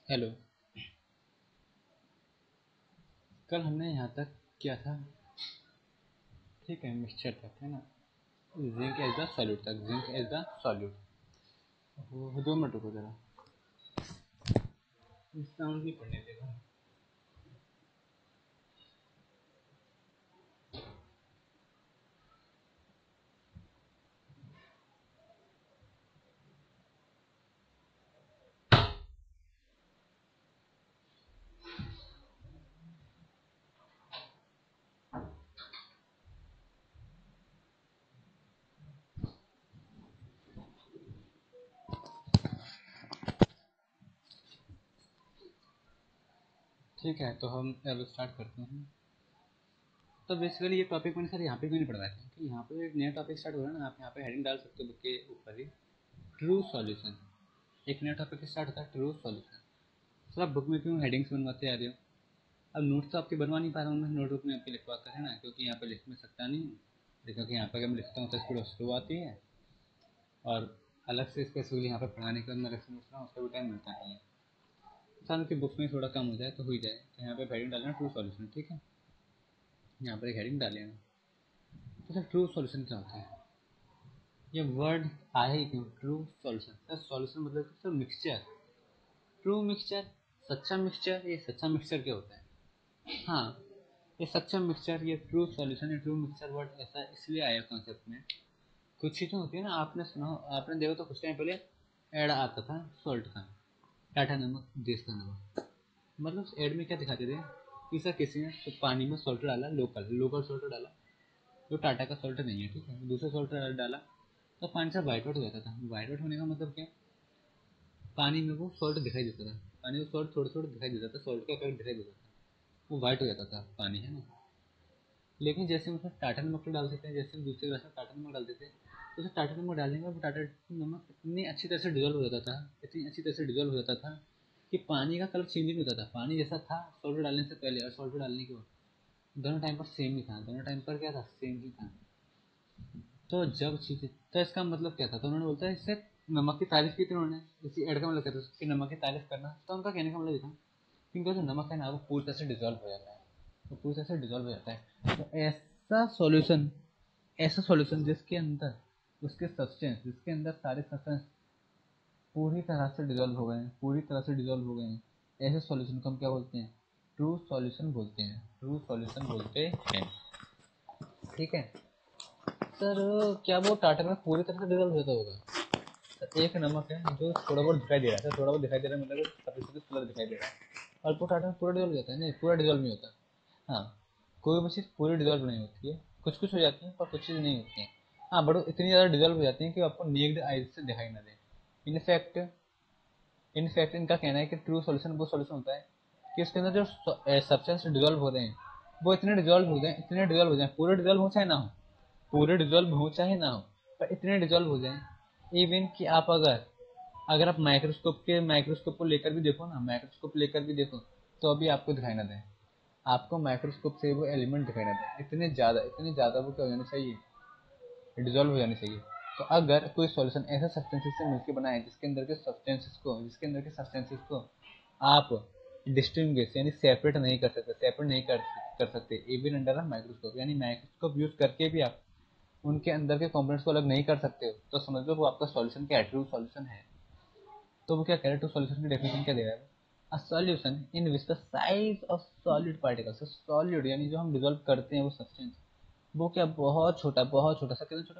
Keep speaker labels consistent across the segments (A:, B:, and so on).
A: Hello. कल हमने यहाँ तक किया था, ठीक है, मिक्सचर तक, है ना। जिंक एज द सॉल्यूट तक, zinc as the solute. 2 minute रुको जरा, साउंड नहीं पढ़ने देगा। ठीक है, तो हम अब स्टार्ट करते हैं। तो बेसिकली ये टॉपिक मैंने सर यहाँ पे क्यों नहीं पढ़वाया था कि यहाँ पे एक नया टॉपिक स्टार्ट हो रहा है ना। आप यहाँ पे हेडिंग डाल सकते हो बुक के ऊपर ही, ट्रू सॉल्यूशन। एक नया टॉपिक स्टार्ट होता है, ट्रू सॉल्यूशन। सर आप बुक में क्यों हेडिंग्स बनवाते आ रहे हो? अब नोट्स तो आपके बनवा नहीं पा रहा हूँ मैं नोटबुक में आपके लिखवा कर, है ना, क्योंकि यहाँ पे लिख में सकता नहीं हूँ। देखो कि यहाँ पर अगर मैं लिखता हूँ तो स्पीड स्लो आती है, और अलग से स्पेसिफिकली यहाँ पर पढ़ाने के बाद मैं रेफरेंस रहा हूँ उसका भी टाइम मिलता नहीं है। इंसान की बुक्स में थोड़ा कम हो जाए तो हो ही जाए। तो यहाँ पे हेडिंग डालना ट्रू सॉल्यूशन, ठीक है। यहाँ पर एक हेडिंग डालेंगे। तो सर ट्रू सॉल्यूशन क्या होता है? ये वर्ड आया ही क्यों, ट्रू सॉल्यूशन? सर सॉल्यूशन मतलब सर मिक्सचर, ट्रू मिक्सचर, सच्चा मिक्सचर। ये सच्चा मिक्सचर क्या होता है? हाँ, ये सच्चा मिक्सचर, ये ट्रू सॉल्यूशन, ये ट्रू मिक्सचर वर्ड ऐसा इसलिए आया कॉन्सेप्ट में। कुछ चीज़ें होती है ना, आपने सुना हो, आपने देखो तो कुछ टाइम पहले ऐड आता था सॉल्ट का, टाटा नमक, देश का नमक। मतलब उस ऐड में क्या दिखाते थे कि सर किसी ने तो पानी में सॉल्ट डाला, लोकल लोकल सॉल्ट डाला, जो टाटा का सॉल्ट नहीं है, ठीक है, दूसरा सॉल्ट डाला तो पानी से वाइट आउट हो जाता था। वाइट आउट होने का मतलब क्या? पानी में वो सॉल्ट दिखाई देता था, पानी में सॉल्ट थोड़ा थोड़ा दिखाई देता था, सॉल्ट का इफेक्ट दिखाई देता था, वो वाइट हो जाता था पानी, है ना। लेकिन जैसे हम उसमें टाटा नमक तो डाल देते हैं, जैसे हम दूसरे ग्लास में टाटा नमक डाल देते हैं, तो उसे टाटा नमक डालने के बाद टाटा नमक इतनी अच्छी तरह से डिजोल्व हो जाता था, इतनी अच्छी तरह से डिजोल्व हो जाता था कि पानी का कलर चेंज नहीं होता था। पानी जैसा था सॉल्ट डालने से पहले और सॉल्ट डालने के बाद दोनों टाइम पर सेम ही था, दोनों टाइम पर क्या था, सेम ही था। तो जब चीज़, तो इसका मतलब क्या था? तो उन्होंने बोलता है इससे नमक की तारीफ की थी उन्होंने, इसी एड का मतलब कहते हैं कि नमक की तारीफ करना। तो उनका कहने का मतलब ये था क्योंकि जो नमक है ना वो पूरी तरह से डिजोल्व हो जाता है, वो पूरी तरह से डिजोल्व हो जाता है। तो ऐसा सॉल्यूशन जिसके अंदर उसके सब्सटेंस, जिसके अंदर सारे सब्सटेंस पूरी तरह से डिजोल्व हो गए हैं, पूरी तरह से डिजोल्व हो गए हैं, ऐसे सॉल्यूशन को हम क्या बोलते हैं? ट्रू सॉल्यूशन बोलते हैं, ट्रू सॉल्यूशन बोलते हैं, ठीक है। सर क्या वो टाटा में पूरी तरह से डिजोल्व होता होगा? सर एक नमक है जो थोड़ा बहुत दिखाई दे रहा है, थोड़ा बहुत दिखाई दे रहा है मतलब सफेद सफेद कलर दिखाई दे रहा है, और वो टाटा में पूरा डिजोल्व हो जाता है? नहीं, पूरा डिजोल्व नहीं होता। हाँ, कोई भी चीज़ पूरी डिजोल्व नहीं होती है, कुछ कुछ हो जाती है पर कुछ चीज़ नहीं होती है। हाँ, बट इतनी ज़्यादा डिजोल्व हो जाती है कि आपको नेक्ड आइज से दिखाई ना दे। इनफैक्ट इनफैक्ट इनका कहना है कि ट्रू सॉल्यूशन वो सॉल्यूशन होता है कि उसके अंदर जो सब्सटेंस डिजोल्व हो रहे हैं वो इतने डिजोल्व हो जाए, इतने डिजोल्व हो जाए, पूरे डिजोल्व हो चाहे ना हो, पूरे डिजोल्व हो चाहे ना हो, पर इतने डिजोल्व हो जाए इवन कि आप अगर अगर आप माइक्रोस्कोप को लेकर भी देखो ना, माइक्रोस्कोप लेकर भी देखो तो अभी आपको दिखाई ना दे, आपको माइक्रोस्कोप से वो एलिमेंट दिखाई ना दे, इतने ज़्यादा वो क्या हो जाने चाहिए, डिजोल्व हो जानी चाहिए। तो अगर कोई सॉल्यूशन ऐसे सब्सटेंसेस से मिलकर बना है जिसके अंदर के सब्सटेंसेस को आप डिस्टिंग्विश यानी सेपरेट नहीं कर सकते इवन अंडर अ माइक्रोस्कोप, यानी माइक्रोस्कोप यूज करके भी आप उनके अंदर के कंपोनेंट्स को अलग नहीं कर सकते हो, तो समझ लो वो आपका सॉल्यूशन क्या है, ट्रू सॉल्यूशन है। तो वो क्या कह रहा है, ट्रू सॉल्यूशन की डेफिनेशन क्या दे रहा है? A solution in which the size of solid particles, solid यानी जो हम डिजोल्व करते हैं वो सब्सटेंस, वो क्या बहुत छोटा सा, कितना छोटा,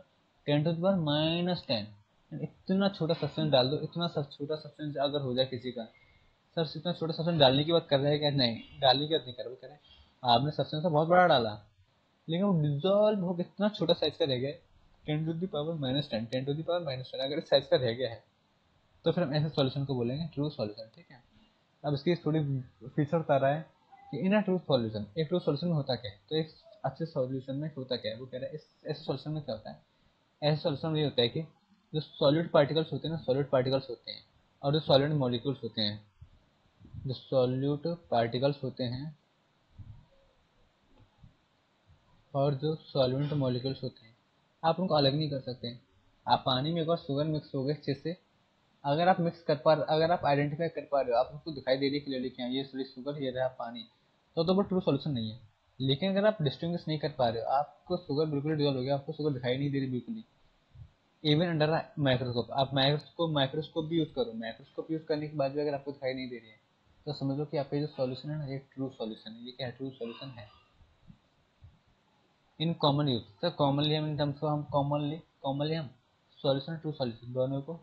A: 10⁻⁻10। इतना छोटा सब्सटेंस डाल दो, इतना छोटा सब्सटेंस अगर हो जाए किसी का, सर इतना छोटा सब्सटेंस डालने की बात कर रहे हैं क्या? नहीं, डालने की बात नहीं कर रहे, वो कह रहे हैं आपने सब्सटेंस तो बहुत बड़ा डाला लेकिन वो डिजोल्व हो इतना छोटा साइज का रह गया, 10⁻⁻10, 10⁻⁻10 अगर इस साइज का रह गया है तो फिर हम ऐसे सॉल्यूशन को बोलेंगे ट्रू सॉल्यूशन, ठीक है। अब इसकी थोड़ी फीचर बता रहा है कि इन अ ट्रू सॉल्यूशन, एक ट्रू सॉल्यूशन में होता क्या है, तो एक अच्छे सॉल्यूशन में होता क्या है, वो कह रहा है इस ऐसे सॉल्यूशन में क्या होता है। ऐसे सॉल्यूशन में ये होता है कि जो सॉलिड पार्टिकल्स होते हैं ना, सॉलिड पार्टिकल्स होते हैं, और जो सॉलिड मॉलिक्यूल्स होते हैं, जो सॉल्यूट पार्टिकल्स होते हैं और जो सॉल्वेंट मॉलिक्यूल्स होते हैं, आप उनको अलग नहीं कर सकते। आप पानी में अगर शुगर मिक्स हो गए अच्छे से अगर आप मिक्स कर पा अगर आप आइडेंटिफाई कर पा रहे हो, आप उसको दिखाई दे रही है क्लियरली कि हाँ ये शुगर, ये रहा पानी, तो वो ट्रू सॉल्यूशन नहीं है। लेकिन अगर आप डिस्टिंग्विश नहीं कर पा रहे हो, आपको शुगर बिल्कुल डिजोल्व हो गया, आपको शुगर दिखाई नहीं दे रही बिल्कुल ही, इवन अंडर माइक्रोस्कोप, आप माइक्रोस्कोप भी यूज करो, माइक्रोस्कोप यूज करने के बाद भी अगर आपको दिखाई नहीं दे रही है, तो समझ लो कि आपका जो सॉल्यूशन है ना, ये ट्रू सॉल्यूशन है। ये क्या है? ट्रू सॉल्यूशन है। In common use, sir commonly हम इन टर्म्स को हम कॉमनली हम सॉल्यूशन ट्रू सॉल्यूशन दोनों को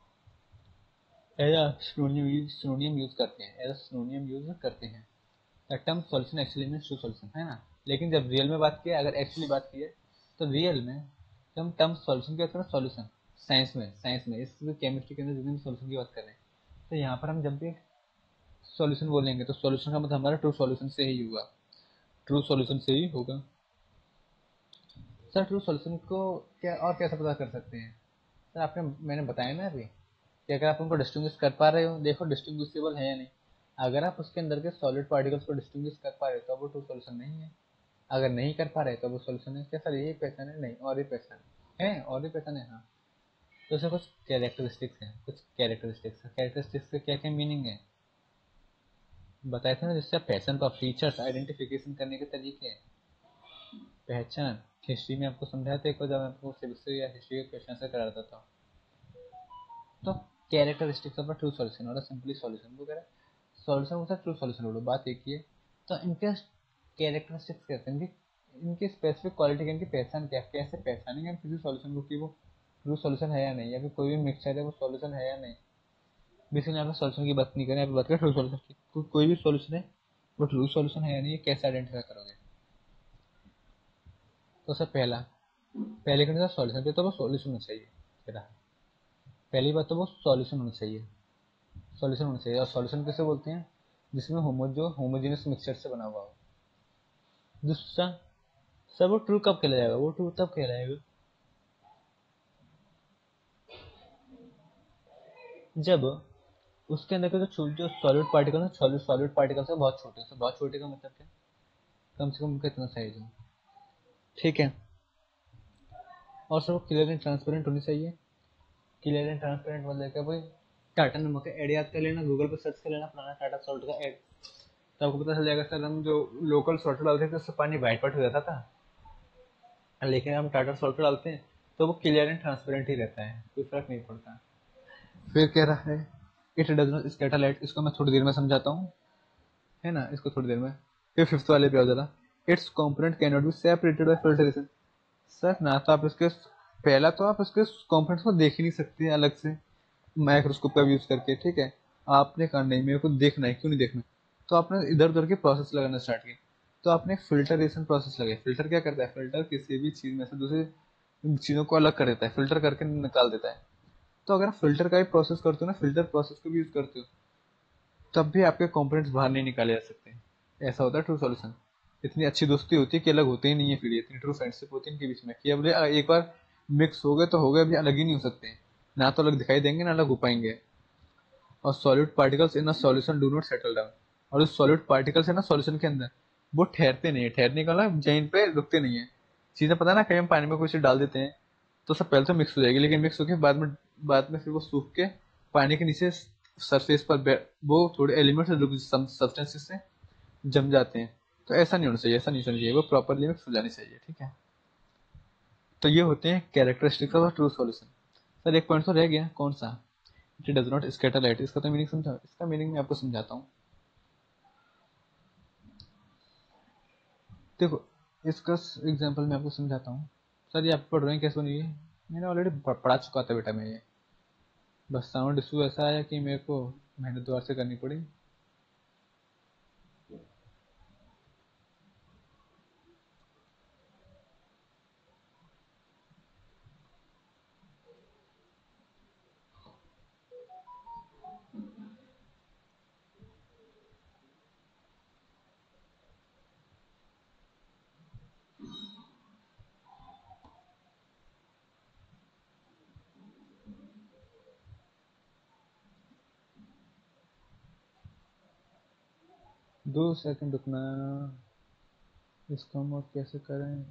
A: एज सिनोनियम यूज करते हैं, एज सिनोनियम यूज करते हैं। The term solution actually means true solution, है ना। लेकिन जब रियल में बात किया, अगर एक्चुअली बात की है, तो रियल में जब हम टर्म सॉल्यूशन की बात करें, सॉल्यूशन साइंस में इस केमिस्ट्री के अंदर जितने भी सॉल्यूशन की बात कर रहे हैं, तो यहाँ पर हम जब भी सॉल्यूशन बोलेंगे तो सॉल्यूशन का मतलब हमारा ट्रू सॉल्यूशन से ही होगा, ट्रू सॉल्यूशन से ही होगा। सर ट्रू सॉल्यूशन को क्या और कैसे पता कर सकते हैं? सर आपने मैंने बताया ना अभी कि अगर आप उनको डिस्टिंग्विश कर पा रहे हो, देखो डिस्टिंग्विशेबल है या नहीं। अगर आप उसके अंदर के सॉलिड पार्टिकल्स को डिस्टिंग्विश कर पा रहे हो तो वो ट्रू सॉल्यूशन नहीं है। अगर नहीं कर पा रहे तो वो सॉल्यूशन है। क्या सर यही पहचान है? नहीं, और भी पहचान है, और भी पहचान है, हाँ। तो उसमें कुछ कैरेक्टरिस्टिक्स हैं, कैरेक्टरिस्टिक्स के क्या क्या मीनिंग है बताए थे ना, जिससे आप पहचान पाओ, फीचर्स आइडेंटिफिकेशन करने के तरीके हैं। पहचान हिस्ट्री में आपको समझाया था एक बार, जब मैं आपको सिविक्स या हिस्ट्री के क्वेश्चन से करा देता था। तो characteristics of a true solution और सिंपली सॉल्यूशन वो कह रहा है, सॉल्यूशन हो ट्रू सॉल्यूशन बोलो, बात एक ही है। तो इनके कैरेक्टरिस्टिक्स कहते हैं, इनकी स्पेसिफिक क्वालिटी, इनकी पहचान क्या, कैसे पहचानेंगे हम किसी सॉल्यूशन को कि वो ट्रू सॉल्यूशन है या नहीं, या फिर कोई भी मिक्सचर है वो सॉल्यूशन है या नहीं। बेसिकली यहाँ पे सॉल्यूशन की बात नहीं करें, यहाँ पे बात करें ट्रू सॉल्यूशन की। कोई भी सॉल्यूशन है वो ट्रू सॉल्यूशन है या नहीं, ये कैसे आइडेंटिफाई करोगे? तो सर पहले करने का सॉल्यूशन पे, तो वो सॉल्यूशन होना चाहिए। तेरा पहली बात तो वो सॉल्यूशन होना चाहिए, सॉल्यूशन होना चाहिए। और सॉल्यूशन किसे बोलते हैं? जिसमें होमोजेनियस मिक्सचर से बना हुआ हो। दूसरा, सर वो ट्रू कब कहलाएगा? वो ट्रू तब कहलाएगा जब उसके अंदर के जो सॉलिड पार्टिकल है, सॉलिड पार्टिकल से बहुत छोटे से, बहुत छोटे का मतलब क्या? कम से कम कितना साइज हो, ठीक है। और सर वो क्लियर एंड ट्रांसपेरेंट होनी चाहिए। क्लियर एंड ट्रांसपेरेंट मतलब क्या भाई? टाटा नमक का एड याद कर लेना, गूगल पर सर्च कर लेना पुराना टाटा सॉल्ट का एड, तो आपको पता चल जाएगा। सर हम जो लोकल सॉल्ट डालते थे उससे पानी वाइट वाइट हो जाता था, लेकिन हम टाटा सॉल्ट डालते हैं तो वो क्लियर एंड ट्रांसपेरेंट ही रहता है, कोई फर्क नहीं पड़ता। फिर कह रहा है it does not scatter light, इसको मैं थोड़ी देर में समझाता हूँ, है ना, इसको थोड़ी देर में। फिर फिफ्थ वाले पे आ जरा, its component can not be separated by filtration. Sir ना तो आप इसके, पहला तो आप इसके कंपोनेंट्स को देख ही नहीं सकते अलग से माइक्रोस्कोप का यूज करके, ठीक है। आपने कहा नहीं मेरे को देखना है, क्यों नहीं देखना? तो आपने इधर उधर के प्रोसेस लगाना स्टार्ट किए, तो आपने फिल्टरेशन प्रोसेस लगाई। फिल्टर क्या करता है? फिल्टर किसी भी चीज में से दूसरी चीजों को अलग कर देता है, फिल्टर करके निकाल देता है। तो अगर आप फिल्टर का भी प्रोसेस करते हो ना, फिल्टर प्रोसेस को भी यूज करते हो, तब भी आपके कंपोनेंट्स बाहर नहीं निकाले जा सकते। ऐसा होता है ट्रू सॉल्यूशन। इतनी अच्छी दोस्ती होती है कि अलग होते ही नहीं है, फिर इतनी ट्रू फ्रेंडशिप होती है इनके बीच में कि अब एक बार मिक्स हो गए तो हो गए, अभी अलग ही नहीं हो सकते। ना तो अलग दिखाई देंगे ना अलग हो पाएंगे। और solid particles in a solution do not settle down, और जो सॉलिड पार्टिकल्स है ना सॉल्यूशन के अंदर, वो ठहरते नहीं है। ठहरने का मतलब जहीं पे रुकते नहीं है। चीजें पता है ना, कहीं हम पानी में कुछ डाल देते हैं तो सब पहले तो मिक्स हो जाएगी, लेकिन मिक्स होके बाद में फिर वो सूख के पानी के नीचे सरफेस पर वो थोड़े एलिमेंट्स सब्सटेंसेस से जम जाते हैं। तो ऐसा नहीं होना चाहिए, ऐसा नहीं होना चाहिए, वो प्रॉपरली मिक्स हो जानी चाहिए, ठीक है। तो ये होते हैं characteristics of true solution. Sir एक पॉइंट तो रह गया, कौन सा? It does not scatter light, इसका तो मीनिंग समझा, इसका मीनिंग मैं आपको समझाता हूँ। देखो इसका एग्जांपल मैं आपको समझाता हूँ। सर ये आप पढ़ रहे हैं कैसे बनी है? मैंने ऑलरेडी पढ़ा चुका था बेटा मैं ये, बस साउंड इशू ऐसा आया कि मेरे को मेहनत दोबारा से करनी पड़ी। 2 सेकंड रुकना, इसको हम और कैसे करें?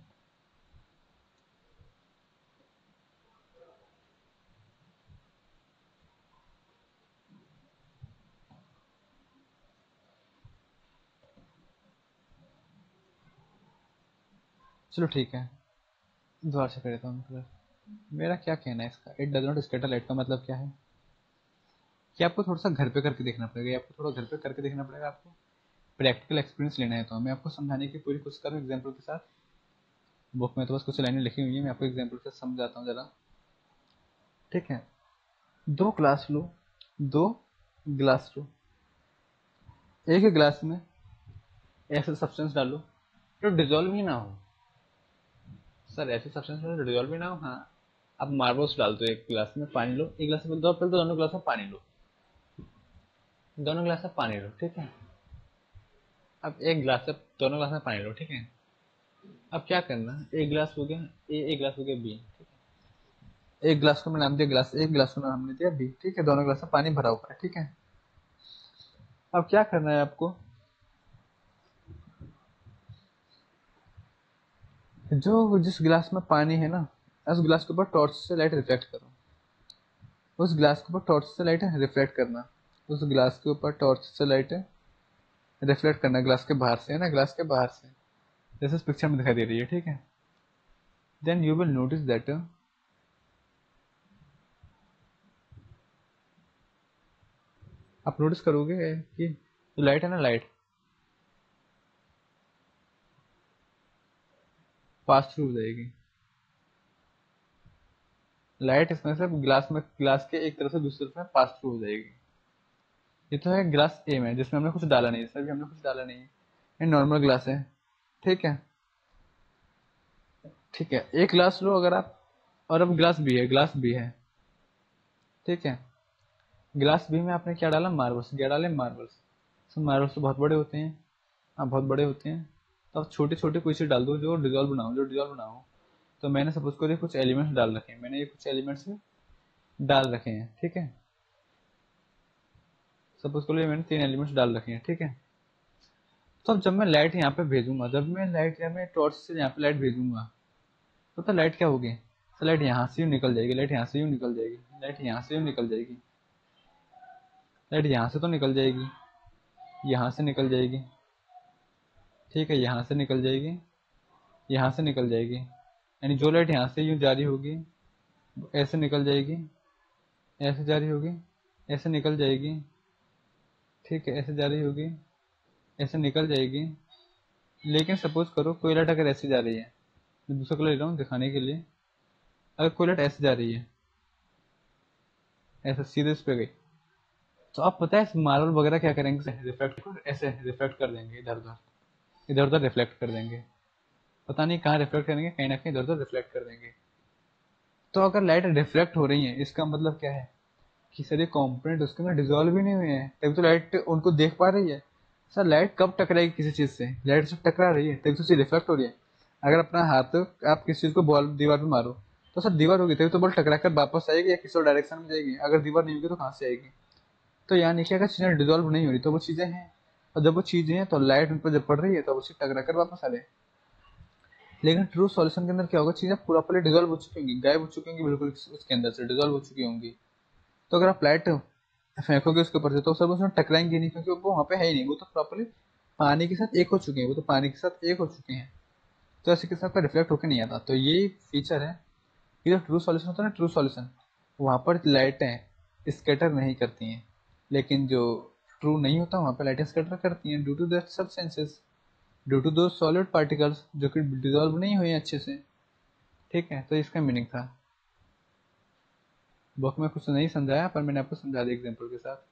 A: चलो ठीक है, दोबारा से कर देता हूँ कलर। मेरा क्या कहना है इसका, it does not scatter light का मतलब क्या है कि आपको थोड़ा सा घर पे करके देखना पड़ेगा, आपको थोड़ा घर पे करके देखना पड़ेगा, आपको प्रैक्टिकल एक्सपीरियंस लेना है। तो मैं आपको समझाने की पूरी कोशिश करूँ एग्जाम्पल के साथ। बुक में तो बस कुछ लाइनें लिखी हुई है, मैं आपको एग्जाम्पल से समझाता हूँ ज़रा। ठीक है, दो ग्लास लो, दो ग्लास लो, एक ही ग्लास में ऐसा सब्सटेंस डालो जो डिजोल्व ही ना हो। सर ऐसे सब्सटेंस में जो डिजोल्व ही ना हो, हाँ। आप मार्बल्स डाल दो एक गिलास में, पानी लो एक गिलास में, दो पहले तो दोनों गिलास में पानी लो, दोनों गिलास में पानी लो, ठीक है। अब एक गिलास से दोनों गिलास में पानी लो, ठीक है। अब क्या करना, एक गिलास हो गया ए, एक गिलास हो गया बी, ठीक है। एक गिलास को मैं नाम दिया ग्लास, एक गिलास को नाम दिया बी, ठीक है। दोनों गिलास में पानी भरा हुआ है, ठीक है। अब क्या करना है आपको, जो जिस गिलास में पानी है ना, उस गिलास के ऊपर टॉर्च से लाइट रिफ्लेक्ट करो, उस गिलास के ऊपर टॉर्च से लाइट रिफ्लेक्ट करना, उस गिलास के ऊपर टॉर्च से लाइट रिफ्लेक्ट करना, गिलास के बाहर से है ना, गिलास के बाहर से, जैसे इस पिक्चर में दिखाई दे रही है, ठीक है। Then you will notice that, आप नोटिस करोगे कि जो लाइट है ना, लाइट पास थ्रू हो जाएगी। लाइट इसमें से गिलास में, गिलास के एक तरफ से दूसरी तरफ में पास थ्रू हो जाएगी। ये तो है गिलास ए में जिसमें हमने कुछ डाला नहीं है, इसमें भी हमने कुछ डाला नहीं है, ये नॉर्मल गिलास है, ठीक है। ठीक है, एक गिलास लो अगर आप, और अब गिलास बी है, गिलास बी है, ठीक है। गिलास बी में आपने क्या डाला, मार्बल्स, क्या डाले, मार्बल्स। तो मार्बल्स तो बहुत बड़े होते हैं, हाँ बहुत बड़े होते हैं। तो आप छोटे छोटे कोई चीज़ डाल दो जो डिजोल्व ना हो, जो डिजोल्व ना हो। तो मैंने सपोज करो कुछ एलिमेंट्स डाल रखे हैं, मैंने ये कुछ एलिमेंट्स डाल रखे हैं, ठीक है। सपोज करो मैंने 3 एलिमेंट्स डाल रखे हैं, ठीक है। तो अब जब मैं लाइट यहाँ पे भेजूंगा, जब मैं लाइट या मैं टॉर्च से यहाँ पे लाइट भेजूंगा, तो लाइट क्या होगी, तो लाइट यहाँ से यूँ निकल जाएगी, लाइट यहाँ से यूँ निकल जाएगी, लाइट यहाँ से यूँ निकल जाएगी, लाइट यहाँ से तो निकल जाएगी, यहाँ से निकल जाएगी, ठीक है, यहाँ से निकल जाएगी, यहाँ से निकल जाएगी। यानी जो लाइट यहाँ से यूँ जारी होगी, ऐसे निकल जाएगी, ऐसे जारी होगी, ऐसे निकल जाएगी, ठीक है, ऐसे जारी होगी, ऐसे निकल जाएगी। लेकिन सपोज करो कोई लाइट अगर ऐसे जा रही है, मैं दूसरा कलर ले रहा हूँ दिखाने के लिए, अगर कोई लाइट ऐसे जा रही है, ऐसे सीधे इस पे गई, तो आप पता है मार्बल वगैरह क्या करेंगे, रिफ्लेक्ट ऐसे रिफ्लेक्ट कर देंगे, इधर उधर, इधर उधर रिफ्लेक्ट कर देंगे। पता नहीं कहाँ रिफ्लेक्ट करेंगे, कहीं ना कहीं इधर उधर रिफ्लेक्ट कर देंगे। तो अगर लाइट रिफ्लेक्ट हो रही है, इसका मतलब क्या है कि सारे कंपोनेंट उसके अंदर डिजोल्व ही नहीं हुए हैं, तभी तो लाइट उनको देख पा रही है। सर लाइट कब टकराएगी किसी चीज से, लाइट से टकरा रही है तभी तो चीज रिफ्लेक्ट हो रही है। अगर अपना हाथ आप किसी चीज को बॉल दीवार पे मारो, तो सर दीवार होगी तभी तो बॉल टकरा कर वापस आएगी या किसी और डायरेक्शन में जाएगी, अगर दीवार नहीं होगी तो कहाँ से आएगी। तो यानी कि अगर चीजें डिजोल्व नहीं हो रही तो वो चीजें हैं, और जब वो चीजें हैं तो लाइट उन पर जब पड़ रही है तो उसे टकरा कर वापस आ रहे हैं। लेकिन ट्रू सॉल्यूशन के अंदर क्या होगा, चीजें पूरा डिजोल्व हो चुकी होंगी, गायब हो चुकी होंगी, बिल्कुल उसके अंदर से डिजोल्व हो चुकी होंगी। तो अगर आप लाइट फेंकोगे उसके ऊपर से तो सब उसमें टकराएंगे नहीं, क्योंकि वो वहाँ पे है ही नहीं, वो तो प्रॉपरली पानी के साथ एक हो चुके हैं, वो तो पानी के साथ एक हो चुके हैं। तो ऐसे के साथ रिफ्लेक्ट होकर नहीं आता। तो ये फीचर है कि जो ट्रू सॉल्यूशन होता है ना, ट्रू सॉल्यूशन, वहाँ पर लाइटें स्कैटर नहीं करती हैं, लेकिन जो ट्रू नहीं होता वहाँ पर लाइटें स्कैटर करती हैं, due to the substances, due to दो सॉलिड पार्टिकल्स जो कि डिजोल्व नहीं हुए अच्छे से, ठीक है। तो इसका मीनिंग था, बुक में कुछ नहीं समझाया पर मैंने आपको समझा दिया एग्जाम्पल के साथ,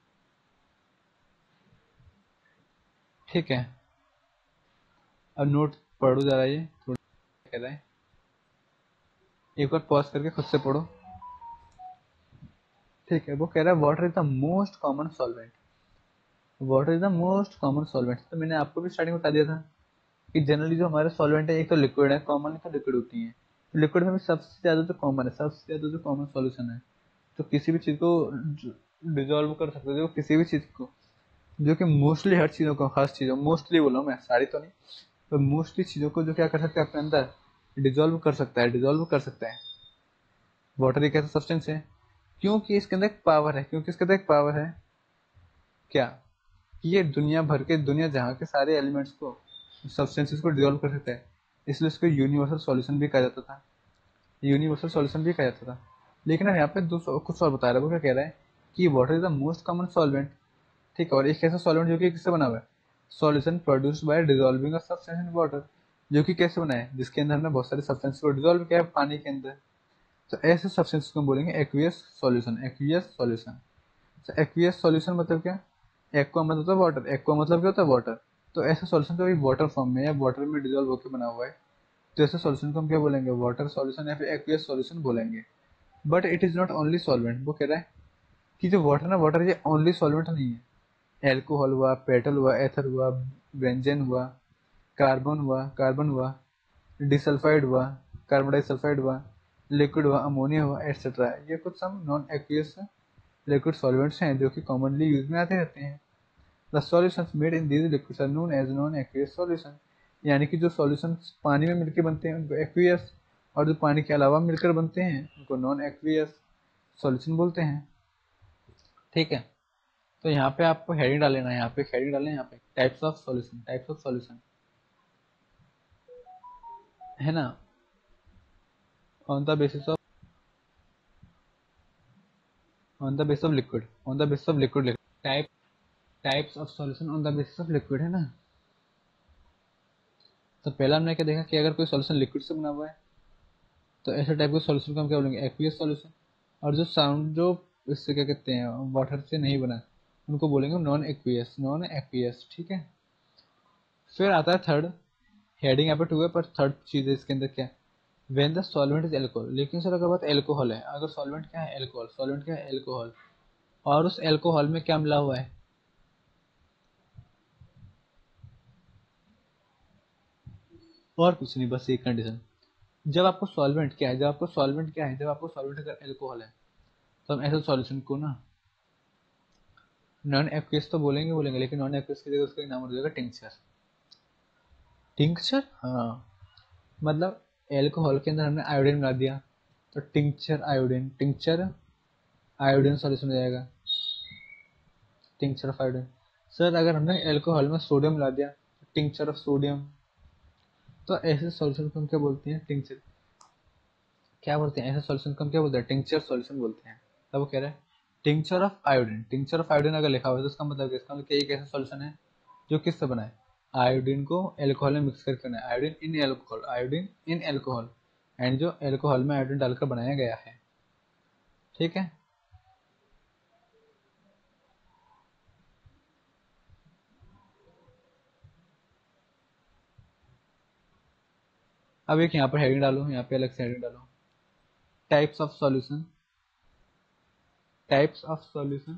A: ठीक है। अब नोट पढ़ो जरा, ये थोड़ा कह रहा है, एक बार पॉज करके खुद से पढ़ो, ठीक है। वो कह रहा है water is the most common solvent, water is the most common solvent. तो मैंने आपको भी स्टार्टिंग में बता दिया था कि जनरली जो हमारे सॉल्वेंट है एक तो लिक्विड है, कॉमन तो लिक्विड होती है। तो लिक्विड में भी सबसे ज्यादा जो कॉमन है, सबसे ज्यादा जो कॉमन सॉल्यूशन है, तो किसी भी चीज को डिजोल्व कर सकते हो, जो किसी भी चीज को, जो कि मोस्टली हर चीजों को, खास चीजों मोस्टली बोला मैं, सारी तो नहीं, तो मोस्टली चीजों को जो क्या कर सकता है अपने अंदर, डिजोल्व कर सकता है, डिजोल्व कर सकता है। वाटर एक ऐसा सब्सटेंस है, क्योंकि इसके अंदर एक पावर है, क्योंकि इसके अंदर एक पावर है क्या, कि ये दुनिया भर के, दुनिया जहाँ के सारे एलिमेंट्स को, सब्सटेंसेस को डिजोल्व कर सकता है। इसलिए उसको यूनिवर्सल सॉल्यूशन भी कहा जाता था, यूनिवर्सल सॉल्यूशन भी कहा जाता था। लेकिन अब यहाँ पे कुछ और बता रहा है, वो क्या कह रहा है कि water is the most common solvent. ठीक है, और एक ऐसा सॉल्वेंट जो कि किससे बना हुआ है, solution produced by dissolving a substance in water, जो कि कैसे बना है, जिसके अंदर हमने बहुत सारे सब्सटेंस को डिसॉल्व किया है पानी के अंदर। तो ऐसे सब्सटेंस को हम बोलेंगे एक्वियस सॉल्यूशन, एक्वियस सॉल्यूशन। तो एक्वियस सॉल्यूशन मतलब क्या, एक्वा मतलब होता है वाटर, एक्वा मतलब क्या होता है वाटर। तो ऐसे सॉल्यूशन को वाटर फॉर्म में या वाटर में डिसॉल्व होकर बना हुआ है, तो ऐसे सॉल्यूशन को हम क्या बोलेंगे, वाटर सॉल्यूशन या फिर एक्वियस सॉल्यूशन बोलेंगे। But it is not only solvent, वो कह रहा है कि जो वाटर ना, वाटर ये ओनली सॉल्वेंट नहीं है। एल्कोहल हुआ, पेट्रोल हुआ, एथर हुआ, बेंजेन हुआ, कार्बन हुआ, डिसल्फाइड हुआ, कार्बन डाइसल्फाइड हुआ, लिक्विड हुआ, अमोनिया हुआ, एटसेट्रा। ये कुछ some non aqueous liquid solvents हैं जो कि कॉमनली यूज में आते रहते हैं। The solutions made in these liquids are known as non aqueous solution. यानी कि जो सॉल्यूशंस पानी में मिलकर बनते हैं उनको एक्वियस, और जो पानी के अलावा मिलकर बनते हैं उनको नॉन एक्वियस सॉल्यूशन बोलते हैं। ठीक है, तो यहाँ पे आपको हेडिंग डाल लेना है, यहाँ पे हेडिंग डालना है, यहाँ पे types of solution, types of solution है ना, on the basis of, on the basis of liquid, on the basis of liquid, type, types of solution on the basis of liquid, है ना। तो पहला हमने क्या देखा कि अगर कोई सॉल्यूशन लिक्विड से बना हुआ है तो ऐसे टाइप के सॉल्यूशन को हम क्या बोलेंगे, एक्वियस सॉल्यूशन। और जो साउंड जो इससे क्या कहते हैं वाटर से नहीं बना, उनको बोलेंगे नॉन एक्वियस, नॉन एक्वियस। ठीक है, फिर आता है थर्ड, हेडिंग यहाँ पे 2 है, पर थर्ड चीज है इसके अंदर क्या, when the solvent is alcohol. लेकिन सर अगर बात एल्कोहल है, अगर सॉल्वेंट क्या है, एल्कोहल, सॉल्वेंट क्या है, एल्कोहल, और उस एल्कोहल में क्या मिला हुआ है, और कुछ नहीं, बस एक कंडीशन, जब आपको सॉल्वेंट क्या है, जब आपको सॉल्वेंट क्या है, जब आपको सॉल्वेंट अगर एल्कोहल है, तो हम ऐसे सॉल्यूशन को ना नॉन एक्वियस तो बोलेंगे बोलेंगे, लेकिन नॉन एक्वियस की जगह उसका नाम हो जाएगा टिंक्चर। टिंक्चर, हाँ, मतलब एल्कोहल के अंदर हमने आयोडीन मिला दिया, तो tincture iodine, tincture iodine solution हो जाएगा, टिंक्चर ऑफ आयोडीन। सर अगर हमने एल्कोहल में सोडियम मिला दिया, टिंक्चर ऑफ सोडियम। तो ऐसे सॉल्यूशन को हम क्या बोलते हैं, टिंक्चर, क्या बोलते हैं ऐसे सॉल्यूशन को हम क्या बोलते हैं, टिंक्चर सॉल्यूशन बोलते हैं। तब वो कह रहा है tincture of iodine, tincture of iodine अगर लिखा हुआ है तो इसका मतलब क्या, इसका मतलब एक ऐसा सॉल्यूशन है जो किससे बना है, आयोडीन को एल्कोहल में मिक्स करके बना है, iodine in alcohol, iodine in alcohol, and जो एल्कोहल में आयोडीन डालकर बनाया गया है। ठीक है, अब एक यहाँ पर हेडिंग डालो, यहाँ पे अलग से हेडिंग डालो, types of solution, types of solution.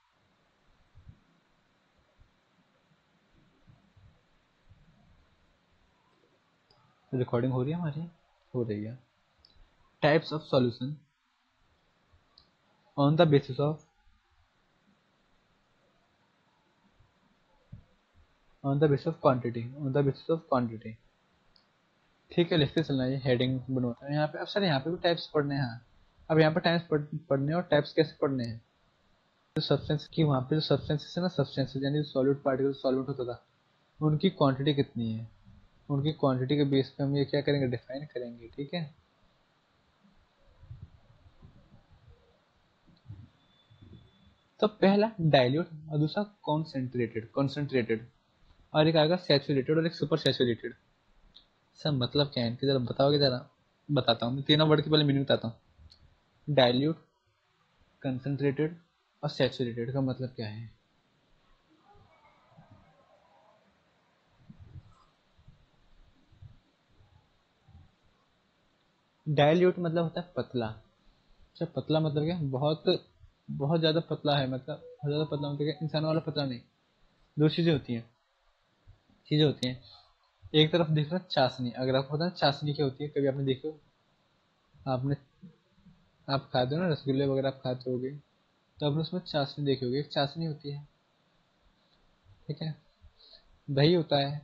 A: Recording हो रही है हमारी, हो रही है। Types of solution on the basis of, on the basis of quantity, on the basis of quantity. ठीक है, लिखते चलना, ये हेडिंग बनवाता है यहाँ पे। अब सर यहाँ पे भी टाइप्स पढ़ने हैं, अब यहाँ पे टाइप्स पढ़ने और टाइप्स कैसे पढ़ने हैं, जो सब्सटेंस की वहाँ पे जो सब्सटेंसेस है ना, सब्सटेंसेस यानी सॉलिड पार्टिकल सॉल्वेंट होता था, उनकी क्वांटिटी कितनी है, उनकी क्वांटिटी के बेस पे हम ये क्या करेंगे, डिफाइन करेंगे। ठीक है, तो पहला डाइल्यूट और दूसरा कॉन्सेंट्रेटेड, कॉन्सेंट्रेटेड, और एक आएगा सैचुरेटेड और एक सुपर सैचुरेटेड। सर मतलब क्या है इनकी, जरा बताओगे जरा। बताता हूँ मैं, तीनों वर्ड की पहले मीनिंग बताता हूँ। डाइल्यूट, कंसंट्रेटेड और सैचुरेटेड का मतलब क्या है। डाइल्यूट मतलब होता है पतला। अच्छा, पतला मतलब क्या, बहुत बहुत ज्यादा पतला है, मतलब बहुत ज्यादा पतला मतलब क्या, इंसान वाला पतला नहीं। दो चीजें होती हैं, चीजें होती हैं, एक तरफ देख रहा चाशनी, अगर आपको पता है चाशनी क्या होती है, कभी आपने देखी हो, आपने, आप खाते हो ना रसगुल्ले वगैरह, आप खाते होगे, तो आपने उसमें चाशनी देखी होगी, एक चाशनी होती है। ठीक है, दही होता है,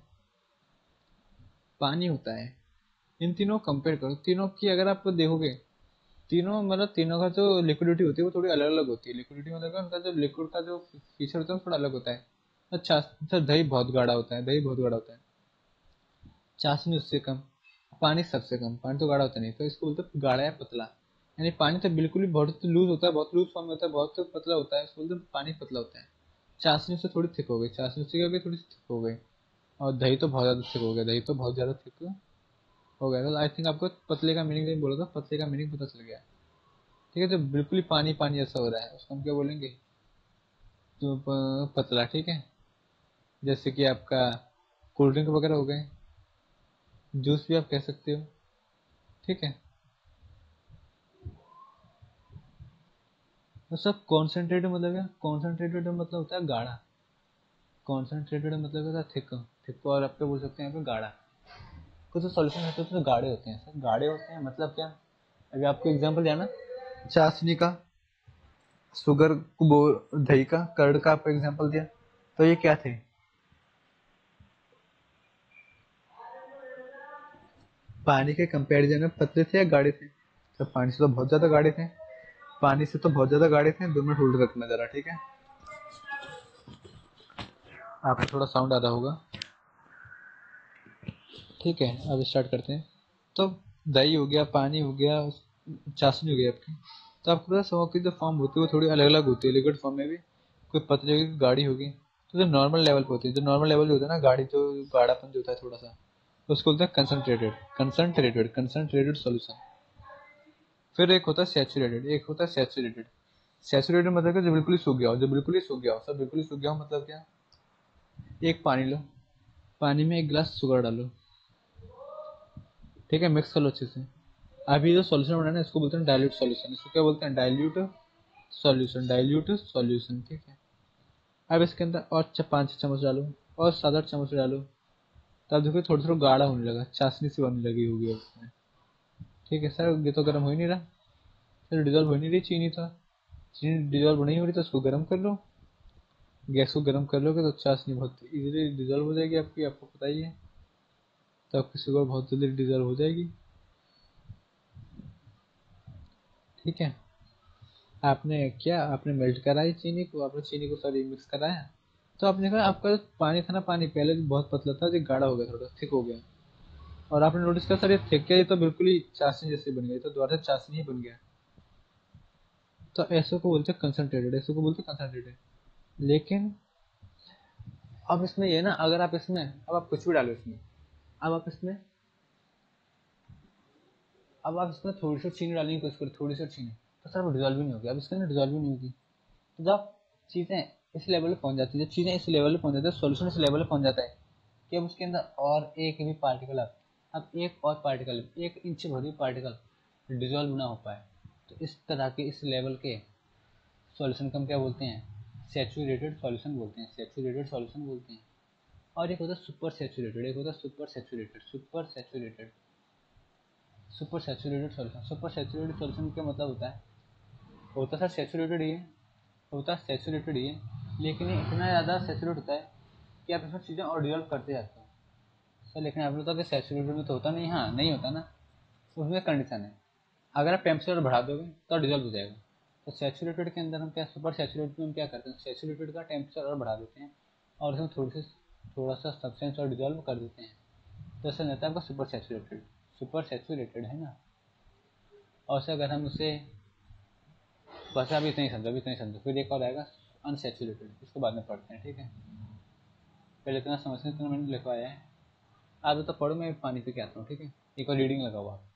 A: पानी होता है। इन तीनों कंपेयर करो, तीनों की अगर आप देखोगे, तीनों मतलब तीनों का जो लिक्विडिटी होती है वो थोड़ी अलग अलग होती है। लिक्विडिटी मतलब क्या, उनका जो लिक्विड का जो फीचर होता है वो थोड़ा अलग होता है। अच्छा, दही बहुत गाढ़ा होता है, दही बहुत गाढ़ा होता है, चाशनी उससे कम। पानी सबसे कम, पानी तो गाढ़ा होता नहीं, तो इसको बोलते हैं गाढ़ा या पतला। यानी पानी तो बिल्कुल ही बहुत लूज होता है, बहुत लूज फॉर्म में होता है, बहुत पतला होता है, इसको बोलते हैं पानी पतला होता है। चाशनी से थोड़ी थिक हो गई, चाशनी से क्या हो गई, थोड़ी थिक हो गई। और दही तो बहुत ज्यादा थिक हो गया, दही तो बहुत ज्यादा थिक हो गया। तो आई थिंक आपको पतले का मीनिंग नहीं बोला था, पतले का मीनिंग पता चल गया। ठीक है, जो बिल्कुल ही पानी पानी जैसा हो रहा है उसको हम क्या बोलेंगे, तो पतला। ठीक है, जैसे कि आपका कोल्ड ड्रिंक वगैरह हो गए, जूस भी आप कह सकते हो। ठीक है, तो सब कॉन्सेंट्रेटेड मतलब क्या, कॉन्सेंट्रेटेड मतलब होता है गाढ़ा, कॉन्सेंट्रेटेड मतलब होता है थिक, थिक और आप क्या बोल सकते हैं यहाँ पे गाढ़ा। कुछ तो सॉल्यूशन होते हैं तो गाढ़े होते हैं, सर गाढ़े होते हैं मतलब क्या, अभी आपको एग्जांपल दिया ना, चाशनी का, शुगर को, दही का, कर्ड का आपको एग्जांपल दिया, तो ये क्या थे, पानी के कंपैरिजन में पतले थे या गाढ़े थे, तो पानी से तो बहुत ज्यादा गाढ़े थे, पानी से तो बहुत ज्यादा गाढ़े थे। 2 मिनट होल्ड रखना जरा, ठीक है, आपको थोड़ा साउंड आ रहा होगा। ठीक है, अब स्टार्ट करते हैं। तो दही हो गया, पानी हो गया, चाशनी हो गई आपकी। तो आपको पता है सब की जो फॉर्म होती है वो थोड़ी अलग अलग होती है, लिक्विड फॉर्म में भी कोई पतली होगी, गाढ़ी होगी। तो जो नॉर्मल लेवल पे होती है, जो नॉर्मल लेवल जो होता है ना, गाढ़ी जो गाढ़ापन जो होता है थोड़ा सा, तो उसको बोलते हैं कंसनट्रेटेड, कंसनट्रेटेड कंसनट्रेटेड सॉल्यूशन। फिर एक होता है सैचुरेटेड, एक होता है सैचुरेटेड। सैचुरेटेड मतलब कि जो बिल्कुल ही सूख गया हो, जो बिल्कुल ही सूख गया हो, सब बिल्कुल ही सूख गया हो मतलब क्या, एक पानी लो, पानी में 1 गिलास शुगर डालो, ठीक है, मिक्स कर लो अच्छे से। अभी जो सॉल्यूशन बनाना है इसको बोलते हैं डाइल्यूट सॉल्यूशन, इसको क्या बोलते हैं, डाइल्यूट सॉल्यूशन, डाइल्यूट सॉल्यूशन। ठीक है, अब इसके अंदर और 5 चम्मच डालो, और 7-8 चम्मच डालो, तब देखो थोड़ा थोड़ा गाढ़ा होने लगा, चाशनी सी बनने लगी होगी उसमें। ठीक है सर, ये तो गर्म हो ही नहीं रहा, सर डिजोल्व हो नहीं रही चीनी, तो चीनी डिजोल्व नहीं हो रही, तो उसको गर्म कर लो, गैस को गर्म कर लोगे तो चाशनी बहुत इजीली डिजोल्व हो जाएगी आपकी, आपको पता ही है, तो आपकी शुगर बहुत जल्दी डिजोल्व हो जाएगी। ठीक है, आपने क्या, आपने मेल्ट कराई चीनी को, आपने चीनी को सॉरी मिक्स कराया, तो आपने कहा आपका जो पानी था ना, पानी पहले तो बहुत पतला था, जो गाढ़ा हो गया, थोड़ा थिक हो गया, और आपने नोटिस किया सर ये थिक है, ये तो बिल्कुल ही चाशनी जैसे बन गया, तो दोबारा से चाशनी ही बन गया। तो ऐसे को बोलते हैं कंसनट्रेटेड, ऐसे को बोलते हैं कंसनट्रेटेड। लेकिन अब इसमें ये ना, अगर आप इसमें, अब आप कुछ भी डालो इसमें, अब आप इसमें, अब आप इसमें थोड़ी सी चीनी डालने की कोशिश करो, थोड़ी सी चीनी, तो सर वो डिजॉल्व ही नहीं होगी, अब इसके अंदर डिजॉल्व ही नहीं होगी। तो जब चीज़ें इस लेवल पे पहुंच जाती है, जब चीज़ें इस लेवल पे पहुंच जाती है, सॉल्यूशन इस लेवल पे पहुंच जाता है कि अब उसके अंदर और एक भी पार्टिकल, अब एक और पार्टिकल, 1 इंच भर भी पार्टिकल डिजॉल्व ना हो पाए, तो इस तरह के इस लेवल के सॉल्यूशन को हम क्या बोलते हैं, सैचुरेटेड सॉल्यूशन बोलते हैं, सैचुरेटेड सॉल्यूशन बोलते हैं। और एक होता है सुपर सैचुरेटेड, एक होता है super saturated, super saturated, super saturated solution. Super saturated solution क्या मतलब होता सर सैचुरेटेड ही है, होता सैचुरेटेड ही है, लेकिन ये इतना ज़्यादा सैचुरेट होता है कि आप इसमें चीज़ें और डिजॉल्व करते जाते हो। सर लेकिन आप लोग तो सैचुरेटेड में तो होता नहीं, हाँ नहीं होता ना, उसमें कंडीशन है, अगर आप टेम्परेचर बढ़ा दोगे तो डिजॉल्व हो जाएगा। तो सैचुरेटेड के अंदर हम क्या, सुपर सैचुरेटेड में हम क्या करते हैं, सैचुरेटेड का टेम्परेचर और बढ़ा देते हैं, और उसमें थोड़ा सा सब्सटेंस और डिजॉल्व कर देते हैं, तो ऐसा रहता है आपका सुपर सैचुरेटेड। सुपर सैचुरेटेड है ना। और से अगर हम उसे, बस अभी इतना ही समझो, अभी इतना ही समझो, फिर एक और आएगा अनसैचुरेटेड, इसको बाद में पढ़ते हैं। ठीक है, पहले इतना समझते हैं, इतना मैंने लिखवाया है, आप तो पढ़ो, मैं पानी पी के आता हूँ। ठीक है, एक और रीडिंग लगाओ आप।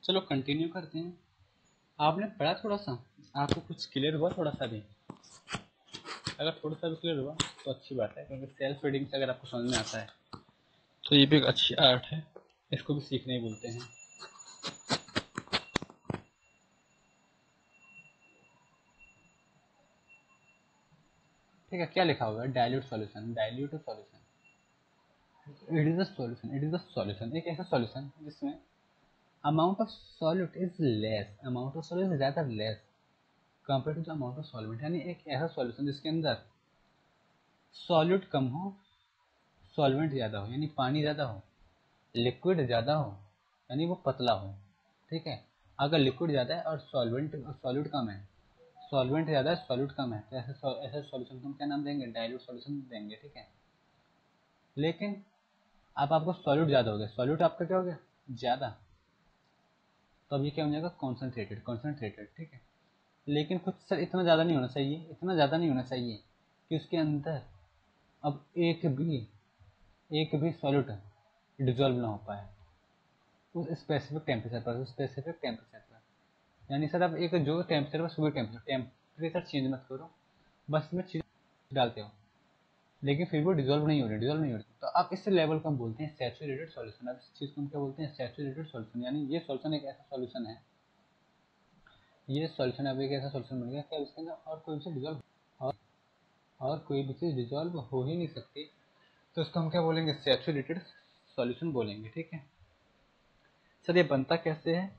A: चलो कंटिन्यू करते हैं। आपने पढ़ा थोड़ा सा, आपको कुछ क्लियर हुआ थोड़ा सा भी? अगर थोड़ा सा भी क्लियर हुआ तो अच्छी बात है, क्योंकि सेल्फ रीडिंग से अगर आपको समझ में आता है तो ये भी एक अच्छी आर्ट है, इसको भी सीखने ही बोलते हैं। ठीक है, क्या लिखा हुआ है? Dilute solution, dilute solution, it is a solution, it is a solution, एक ऐसा सॉल्यूशन जिसमें amount of solute is less, amount of solute is ज़्यादा less compare to the amount of solvent, यानी एक ऐसा सॉल्यूशन जिसके अंदर सॉल्यूट कम हो, सॉल्वेंट ज़्यादा हो, यानी पानी ज़्यादा हो, लिक्विड ज़्यादा हो, यानी वो पतला हो। ठीक है, अगर लिक्विड ज़्यादा है और सॉल्यूट कम है, सॉल्वेंट ज़्यादा है सॉल्यूट कम है, तो ऐसे सॉल्यूशन को हम क्या नाम देंगे? डाइल्यूट सॉल्यूशन देंगे। ठीक है, लेकिन अब आपको सॉल्यूट ज़्यादा हो गया, सॉल्यूट आपका क्या हो गया? ज़्यादा, तो अब ये क्या हो जाएगा? Concentrated, concentrated. ठीक है, लेकिन कुछ सर इतना ज़्यादा नहीं होना चाहिए, इतना ज़्यादा नहीं होना चाहिए कि उसके अंदर अब एक भी सॉल्यूट डिजोल्व ना हो पाए उस स्पेसिफिक टेम्परेचर पर, उस स्पेसिफिक टेम्परेचर पर। यानी सर आप एक जो टेम्परेचर बस वही टेम्परेचर चेंज मत करो, बस में चीज़ डालते हो, लेकिन फिर वो डिजोल्व नहीं हो रही, डिजोल्व नहीं हो रही, तो आप इस लेवल को हम बोलते हैं सैचुरेटेड सॉल्यूशन। अब इस चीज़ को हम क्या बोलते हैं? Saturated solution. यानी ये सॉल्यूशन एक ऐसा सॉल्यूशन है, ये सॉल्यूशन अब एक ऐसा सॉल्यूशन बन गया कि इसके अंदर और कोई भी डिजोल्व और, और कोई भी चीज़ डिजोल्व हो ही नहीं सकती, तो इसको हम क्या बोलेंगे? सैचुरेटेड सॉल्यूशन बोलेंगे। ठीक है सर, ये बनता कैसे है?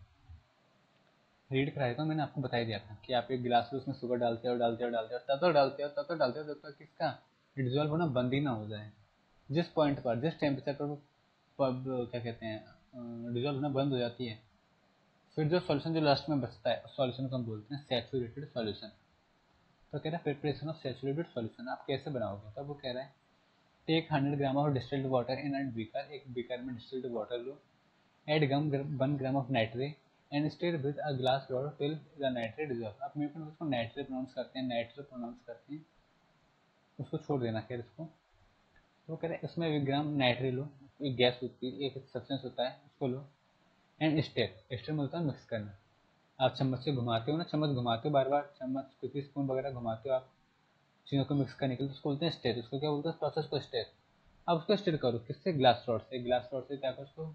A: रीड कराया था मैंने, आपको बता ही दिया था कि आप एक गिलास में उसमें शुगर डालते हो, डालते हो, डालते हो, तब तक डालते हो, तब तक डालते हो, तब तक किसका डिजोल्व होना बंद ही ना हो जाए। जिस पॉइंट पर, जिस टेम्परेचर पर वो क्या कहते हैं, डिजोल्व होना बंद हो जाती है, फिर जो सॉल्यूशन जो लास्ट में बचता है, उस सॉल्यूशन को हम बोलते हैं सैचुरेटेड सॉल्यूशन। तो कह रहा है प्रिपरेशन ऑफ सैचुरेटेड सॉल्यूशन आप कैसे बनाओगे? तब वो कह रहा है take 100 gram of distilled water in and beaker, एक बीकर में डिस्टिल्ड वाटर लो, add 1 gram of nitre and stir with a glass water till the nitre dissolve. अब मेरे को उसको नाइट्रे प्रोनाउंस करते हैं, नाइट्रे प्रोनाउंस करते हैं, उसको छोड़ देना खैर इसको। वो कह रहे हैं इसमें 1 ग्राम नाइट्रे लो, एक गैस होती है, एक सब्सटेंस होता है, उसको लो, एंड स्टिर, स्टिर मिलता है मिक्स करना। आप चम्मच से घुमाते हो ना, चम्मच घुमाते हो बार बार, चम्मच कुछ स्पून वगैरह घुमाते हो आप चीज़ों को मिक्स करने के लिए, उसको बोलते हैं स्टिर। उसको क्या बोलते हैं? प्रोसेस को स्टिर। अब उसको स्टिर करो किससे? ग्लास रॉड से। ग्लास रॉड से क्या करो? उसको